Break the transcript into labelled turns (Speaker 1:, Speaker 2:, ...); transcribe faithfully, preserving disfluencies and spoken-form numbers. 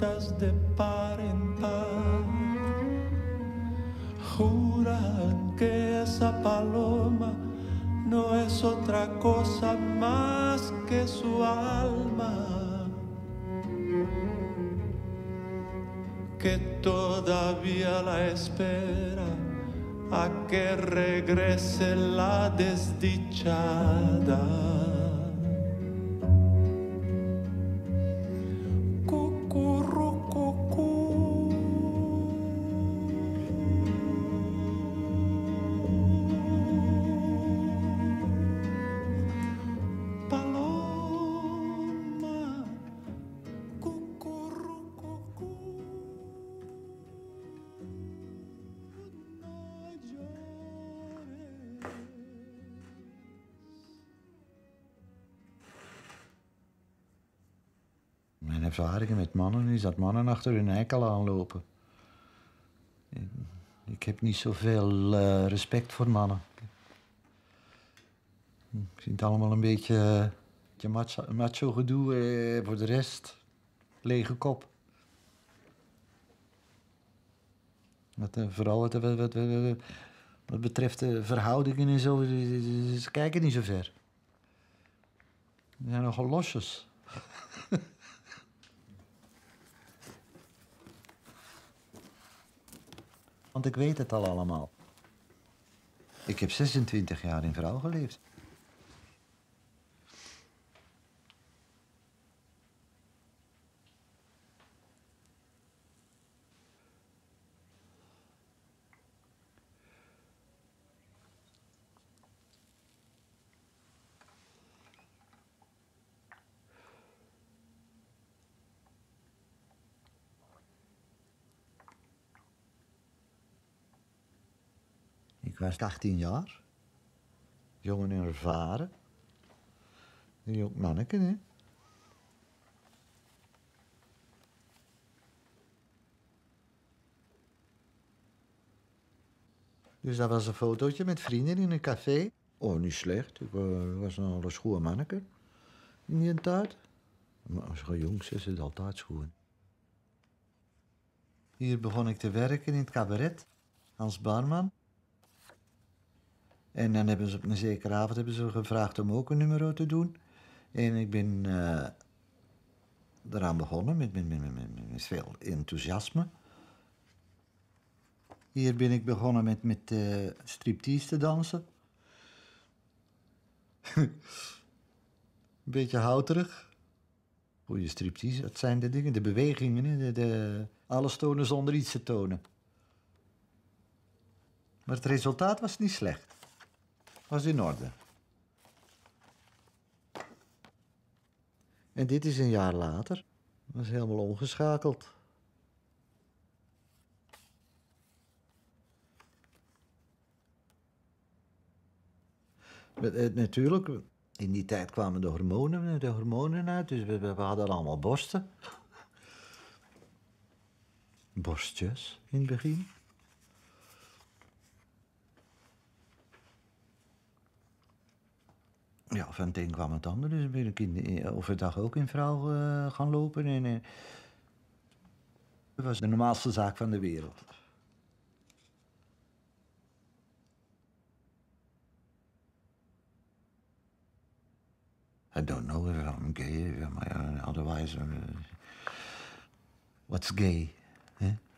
Speaker 1: vueltas de par en par. Juran que esa paloma no es otra cosa más que su alma, que todavía la espera a que regrese la desdichada.
Speaker 2: Mijn ervaringen met mannen is dat mannen achter hun eikel aanlopen. Ik heb niet zoveel uh, respect voor mannen. Ik vind het allemaal een beetje, beetje macho, macho gedoe. Eh, voor de rest, lege kop. Wat, uh, vooral wat, wat, wat, wat, wat betreft de verhoudingen en zo, ze kijken niet zo ver. Ze zijn nogal losjes. Want ik weet het al allemaal. Ik heb zesentwintig jaar in Vrouw geleefd. Ik was achttien jaar. Jong en ervaren. Een jong manneke, hè. Dus dat was een fotootje met vrienden in een café. Oh, niet slecht. Ik was een alles goede manneke in die tijd. Maar als je jong is, is het altijd goed. Hier begon ik te werken in het cabaret als barman. En dan hebben ze op een zekere avond hebben ze gevraagd om ook een nummer te doen. En ik ben uh, eraan begonnen met, met, met, met, met veel enthousiasme. Hier ben ik begonnen met, met uh, striptease te dansen. Een beetje houterig. Goeie striptease, dat zijn de dingen, de bewegingen. Hè? De, de, alles tonen zonder iets te tonen. Maar het resultaat was niet slecht. Was in orde. En dit is een jaar later. Dat was helemaal omgeschakeld. Natuurlijk, in die tijd kwamen de hormonen, de hormonen uit, dus we, we hadden allemaal borsten. Borstjes in het begin. Ja, van het een kwam het ander, dus ben ik in, overdag ook in Vrouw uh, gaan lopen. En, uh, dat was de normaalste zaak van de wereld. I don't know if I'm gay, otherwise, uh, what's gay? Huh?